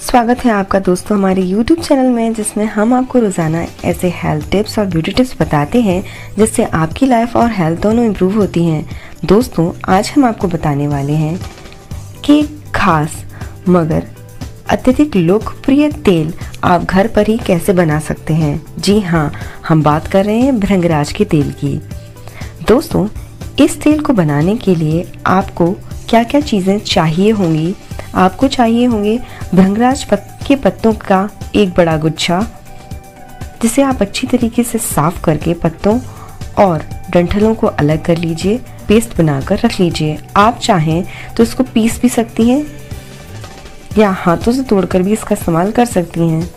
स्वागत है आपका दोस्तों हमारे YouTube चैनल में, जिसमें हम आपको रोज़ाना ऐसे हेल्थ टिप्स और ब्यूटी टिप्स बताते हैं जिससे आपकी लाइफ और हेल्थ दोनों इम्प्रूव होती हैं। दोस्तों आज हम आपको बताने वाले हैं कि खास मगर अत्यधिक लोकप्रिय तेल आप घर पर ही कैसे बना सकते हैं। जी हाँ, हम बात कर रहे हैं भृंगराज के तेल की। दोस्तों इस तेल को बनाने के लिए आपको क्या क्या चीज़ें चाहिए होंगी। आपको चाहिए होंगे भृंगराज के पत्तों का एक बड़ा गुच्छा, जिसे आप अच्छी तरीके से साफ करके पत्तों और डंठलों को अलग कर लीजिए, पेस्ट बनाकर रख लीजिए। आप चाहें तो इसको पीस भी सकती हैं या हाथों से तोड़कर भी इसका इस्तेमाल कर सकती हैं।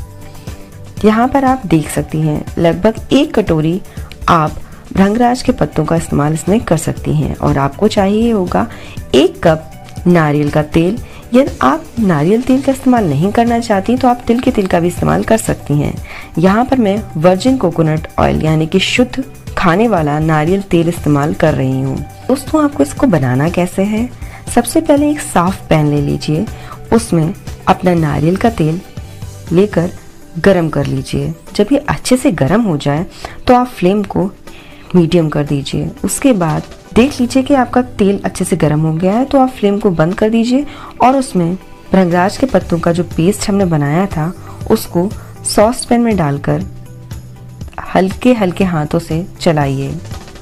यहाँ पर आप देख सकती हैं लगभग 1 कटोरी आप भृंगराज के पत्तों का इस्तेमाल इसमें कर सकती हैं। और आपको चाहिए होगा 1 कप नारियल का तेल। यदि आप नारियल तेल का इस्तेमाल नहीं करना चाहती तो आप तिल के तेल का भी इस्तेमाल कर सकती हैं। यहाँ पर मैं वर्जिन कोकोनट ऑयल यानी कि शुद्ध खाने वाला नारियल तेल इस्तेमाल कर रही हूँ। दोस्तों आपको इसको बनाना कैसे है, सबसे पहले एक साफ पैन ले लीजिए, उसमें अपना नारियल का तेल लेकर गरम कर लीजिए। जब ये अच्छे से गरम हो जाए तो आप फ्लेम को मीडियम कर दीजिए। उसके बाद देख लीजिए कि आपका तेल अच्छे से गर्म हो गया है तो आप फ्लेम को बंद कर दीजिए और उसमें भृंगराज के पत्तों का जो पेस्ट हमने बनाया था उसको सॉस पैन में डालकर हल्के हल्के हाथों से चलाइए।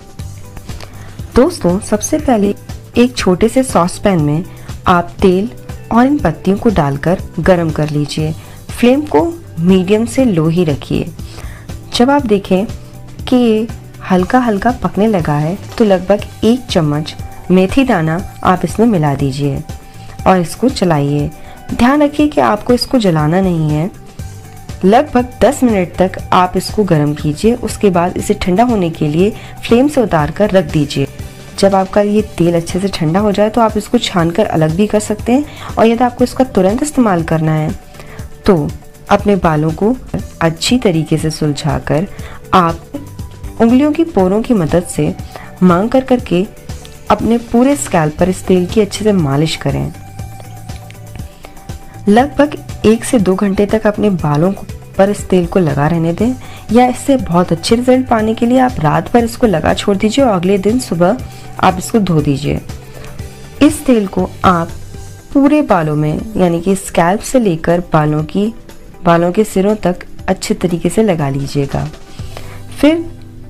दोस्तों सबसे पहले एक छोटे से सॉस पैन में आप तेल और इन पत्तियों को डालकर गरम कर लीजिए। फ्लेम को मीडियम से लो ही रखिए। जब आप देखें कि ये हल्का हल्का पकने लगा है तो लगभग 1 चम्मच मेथी दाना आप इसमें मिला दीजिए और इसको चलाइए। ध्यान रखिए कि आपको इसको जलाना नहीं है। लगभग 10 मिनट तक आप इसको गर्म कीजिए। उसके बाद इसे ठंडा होने के लिए फ्लेम से उतार कर रख दीजिए। जब आपका ये तेल अच्छे से ठंडा हो जाए तो आप इसको छानकर अलग भी कर सकते हैं। और यदि आपको इसका तुरंत इस्तेमाल करना है तो अपने बालों को अच्छी तरीके से सुलझाकर आप उंगलियों की पोरों की मदद से मांग कर करके अपने पूरे स्कैल्प पर इस तेल की अच्छे से मालिश करें। लगभग 1 से 2 घंटे तक अपने बालों पर इस तेल को लगा रहने दें, या इससे बहुत अच्छे रिजल्ट पाने के लिए आप रात भर इसको लगा छोड़ दीजिए और अगले दिन सुबह आप इसको धो दीजिए। इस तेल को आप पूरे बालों में यानी कि स्कैल्प से लेकर बालों के सिरों तक अच्छे तरीके से लगा लीजिएगा। फिर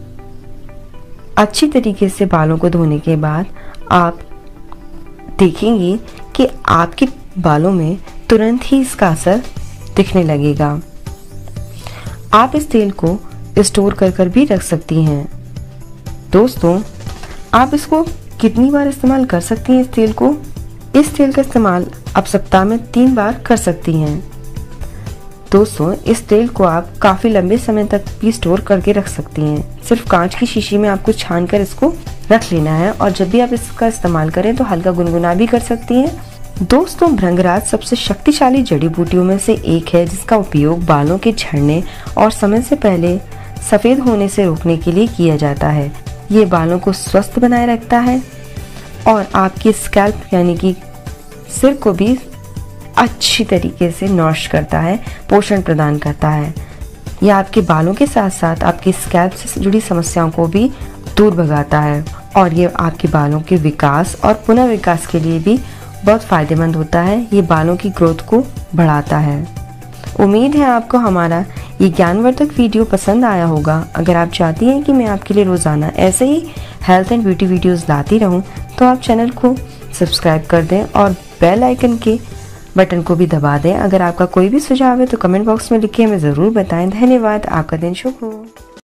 अच्छी तरीके से बालों को धोने के बाद आप देखेंगे कि आपके बालों में तुरंत ही इसका असर दिखने लगेगा। आप इस तेल को स्टोर कर भी रख सकती हैं। दोस्तों आप इसको कितनी बार इस्तेमाल कर सकती हैं इस तेल को? इस तेल का इस्तेमाल आप सप्ताह में 3 बार कर सकती हैं। दोस्तों इस तेल को आप काफ़ी लंबे समय तक भी स्टोर करके रख सकती हैं। सिर्फ कांच की शीशी में आपको छान कर इसको रख लेना है और जब भी आप इसका इस्तेमाल करें तो हल्का गुनगुना भी कर सकती हैं। दोस्तों भृंगराज सबसे शक्तिशाली जड़ी बूटियों में से एक है, जिसका उपयोग बालों के झड़ने और समय से पहले सफ़ेद होने से रोकने के लिए किया जाता है। ये बालों को स्वस्थ बनाए रखता है और आपकी स्कैल्प यानी कि सिर को भी अच्छी तरीके से नॉरिश करता है, पोषण प्रदान करता है। यह आपके बालों के साथ साथ आपकी स्कैल्प से जुड़ी समस्याओं को भी दूर भगाता है और ये आपके बालों के विकास और पुनर्विकास के लिए भी बहुत फायदेमंद होता है। ये बालों की ग्रोथ को बढ़ाता है। उम्मीद है आपको हमारा ये ज्ञानवर्धक वीडियो पसंद आया होगा। अगर आप चाहती हैं कि मैं आपके लिए रोज़ाना ऐसे ही हेल्थ एंड ब्यूटी वीडियोज़ लाती रहूँ तो आप चैनल को सब्सक्राइब कर दें और बेल आइकन के बटन को भी दबा दें। अगर आपका कोई भी सुझाव है तो कमेंट बॉक्स में लिखिए, हमें ज़रूर बताएं। धन्यवाद। आपका दिन शुभ हो।